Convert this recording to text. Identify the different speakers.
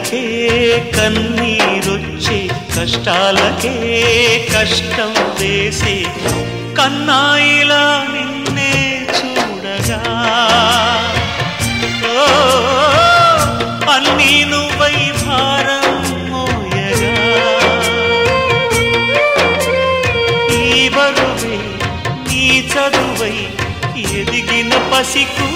Speaker 1: కళ్ళకే కన్నీరొచ్చే కష్టాలకే కష్టం వేసే కన్నాయిలా నిన్నే చూడగా అన్నీ నువ్వై భారం మోయగా ఈ బరువే నీ చదువై ఎదిగిన పసికు